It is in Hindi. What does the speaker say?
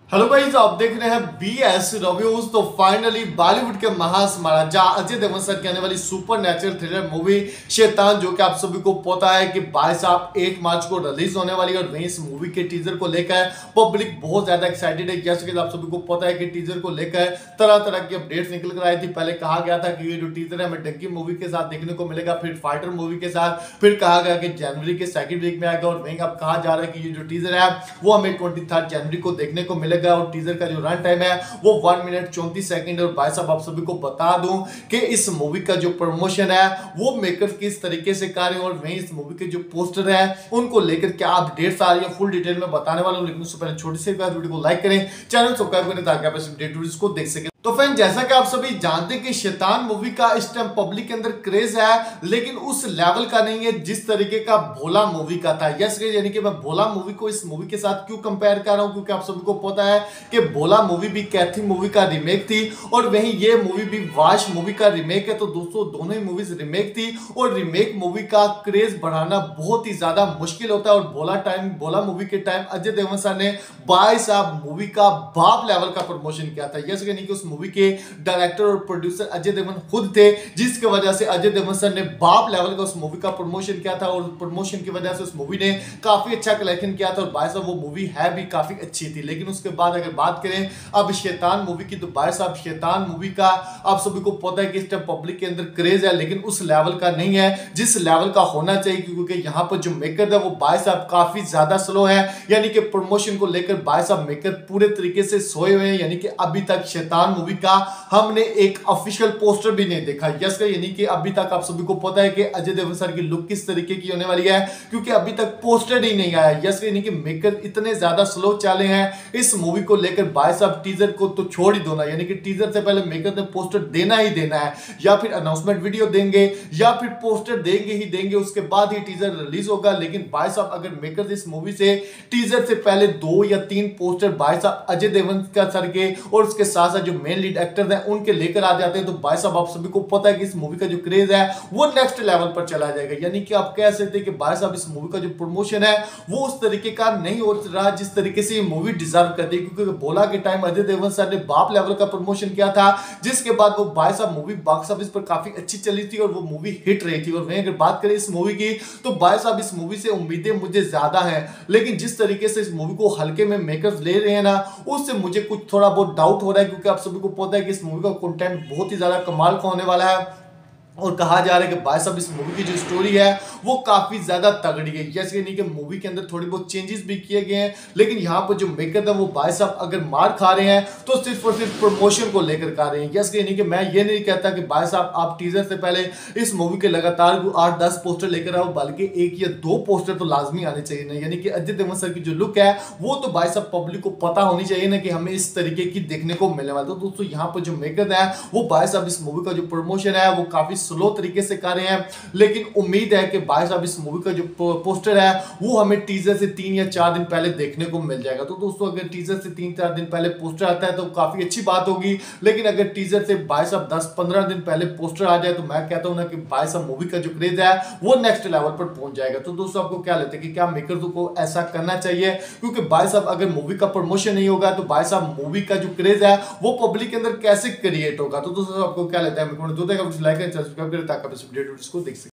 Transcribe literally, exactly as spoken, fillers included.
हेलो गाइस, आप देख रहे हैं बी एस रिव्यूज। तो फाइनली बॉलीवुड के महासमाराजा अजय देवगन सर की आने वाली सुपर नेचुरल थ्रिलर मूवी शैतान, जो कि आप सभी को पता है कि बाईस साहब एक मार्च को रिलीज होने वाली है। और वहीं इस मूवी के टीजर को लेकर पब्लिक बहुत ज्यादा एक्साइटेड है। जैसे कि आप सभी को पता है कि टीजर को लेकर तरह तरह की अपडेट्स निकल कर आई थी। पहले कहा गया था कि ये जो टीजर है हमें डंकी मूवी के साथ देखने को मिलेगा, फिर फाइटर मूवी के साथ, फिर कहा गया कि जनवरी के सेकंड वीक में आएगा। और वहीं अब कहा जा रहा है कि ये जो टीजर है वो हमें ट्वेंटी थर्ड जनवरी को देखने को मिलेगा। और टीजर का जो रन टाइम है वो वन मिनट चौंतीस सेकंड। और भाई साहब आप सभी को बता दूं कि इस मूवी का जो प्रमोशन है वो मेकर्स किस तरीके से कर रहे हैं, और वहीं इस मूवी के जो पोस्टर है उनको लेकर क्या अपडेट्स आ रही है फुल डिटेल में बताने वाला हूं। लेकिन उससे पहले छोटी सी वीडियो को लाइक करें, चैनल सब्सक्राइब करें ताकि आप इस वीडियो को देख सकें। तो फ्रेंड, जैसा कि आप सभी जानते हैं कि शैतान मूवी का इस टाइम पब्लिक के अंदर क्रेज है, लेकिन उस लेवल का नहीं है जिस तरीके का भोला मूवी का था। यस, यानी कि मैं भोला मूवी को इस मूवी के साथ क्यों कंपेयर कर रहा हूं, क्योंकि आप सभी को पता है कि भोला मूवी भी कैथी मूवी का रीमेक थी और वहीं ये मूवी भी वाश मूवी का रीमेक है। तो दोस्तों दोनों ही मूवीज रीमेक थी और रीमेक मूवी का क्रेज बढ़ाना बहुत ही ज्यादा मुश्किल होता है। और भोला टाइम भोला मूवी के टाइम अजय देवगन सर ने बाईस साहब मूवी का बाप लेवल का प्रमोशन किया था। यस, यानी कि उस मूवी के डायरेक्टर और प्रोड्यूसर अजय देवगन खुद थे, जिसकी वजह से अजय देवगन सर ने बाप लेवल का उस मूवी का प्रमोशन किया था। और प्रमोशन की वजह से उस मूवी ने काफी अच्छा कलेक्शन किया था। और भाई साहब वो मूवी है भी काफी अच्छी थी। लेकिन उसके बाद अगर बात करें अब शैतान मूवी की, तो भाई साहब शैतान मूवी का आप सभी को पता है कि इस टाइम पब्लिक के अंदर क्रेज है, लेकिन उस लेवल का नहीं है जिस लेवल का होना चाहिए। क्योंकि यहाँ पर जो मेकर है वो भाई साहब काफी ज्यादा स्लो है। यानी कि प्रमोशन को लेकर भाई साहब मेकर पूरे तरीके से सोए हुए हैं। यानी कि अभी तक शैतान मूवी का हमने एक ऑफिशियल पोस्टर भी नहीं देखा। यस, यानी कि अभी तक आप सभी को पता है कि अजय देवगन सर की लुक किस तरीके की होने वाली है, क्योंकि अभी तक पोस्टर ही नहीं आया। यस, यानी कि मेकर इतने ज्यादा स्लो चले हैं इस मूवी को लेकर। भाई साहब टीजर को तो छोड़ ही दो ना, यानी कि टीजर से पहले मेकर ने पोस्टर देना ही देना है, या फिर अनाउंसमेंट वीडियो देंगे या फिर पोस्टर देंगे ही देंगे, उसके बाद ही टीजर रिलीज होगा। लेकिन भाई साहब अगर मेकर इस मूवी से टीजर से पहले दो या तीन पोस्टर भाई साहब अजय देवगन का सर के और उसके साथ साथ जो मेन लीड एक्टर हैं उनके लेकर आ जाते हैं, तो भाई साहब आप सभी को पता है कि इस मूवी का जो क्रेज है वो नेक्स्ट लेवल पर चला जाएगा। यानी कि आप कह सकते हैं कि भाई साहब इस मूवी का जो प्रमोशन है वो उस तरीके का नहीं हो रहा जिस तरीके से ये मूवी डिजर्व करती है। क्योंकि बोला के टाइम अजय देवगन सर ने बाप लेवल का प्रमोशन किया था, जिसके बाद वो भाई साहब मूवी बॉक्स ऑफिस पर काफी अच्छी चली थी और वो मूवी हिट रही थी। और वहीं अगर बात करें इस मूवी की, तो भाई साहब इस मूवी से उम्मीदें मुझे ज्यादा हैं, लेकिन जिस तरीके से इस मूवी को हल्के में मेकर्स ले रहे हैं ना, उससे मुझे कुछ थोड़ा बहुत डाउट हो रहा है। क्योंकि आप सभी को पता है कि इस मूवी का कंटेंट बहुत ही ज्यादा कमाल का होने वाला है और कहा जा रहा है कि भाई साहब इस मूवी की जो स्टोरी है वो काफी ज्यादा तगड़ी है। जैसे नहीं कि मूवी के अंदर थोड़ी बहुत चेंजेस भी किए गए हैं, लेकिन यहाँ पर जो मेकर था वो भाई साहब अगर मार खा रहे हैं तो सिर्फ और सिर्फ प्रमोशन को लेकर खा रहे हैं। जैसे नहीं कि मैं ये नहीं कहता कि भाई साहब आप टीजर से पहले इस मूवी के लगातार आठ दस पोस्टर लेकर आओ, बल्कि एक या दो पोस्टर तो लाजमी आने चाहिए ना। यानी कि अजय देवगन सर की जो लुक है वो तो भाई साहब पब्लिक को पता होनी चाहिए ना कि हमें इस तरीके की देखने को मिलने वाला। तो दोस्तों यहाँ पर जो मेकर है वो भाई साहब इस मूवी का जो प्रमोशन है वो काफी स्लो तरीके से कर रहे हैं, लेकिन उम्मीद है कि भाई साहब इस मूवी का जो पोस्टर है वो हमें टीजर से तीन या चार दिन पहले देखने को मिल जाएगा। तो दोस्तों अगर टीजर से तीन चार दिन पहले पोस्टर आता है तो काफी अच्छी बात होगी, लेकिन अगर टीजर से भाई साहब दस पंद्रह दिन पहले पोस्टर आ जाए तो मैं कहता हूं ना कि भाई साहब मूवी का जो क्रेज है वो नेक्स्ट लेवल पर पहुंच जाएगा। तो दोस्तों आपको क्या लगता है कि क्या मेकर्स को ऐसा करना चाहिए? क्योंकि भाई साहब अगर मूवी का प्रमोशन नहीं होगा तो भाई साहब मूवी का जो क्रेज है वो पब्लिक के अंदर कैसे क्रिएट होगा? तो दोस्तों आपको क्या लगता है? लाइक एंड सब्सक्राइब करें ताकि आप इस वीडियो को देख सकें।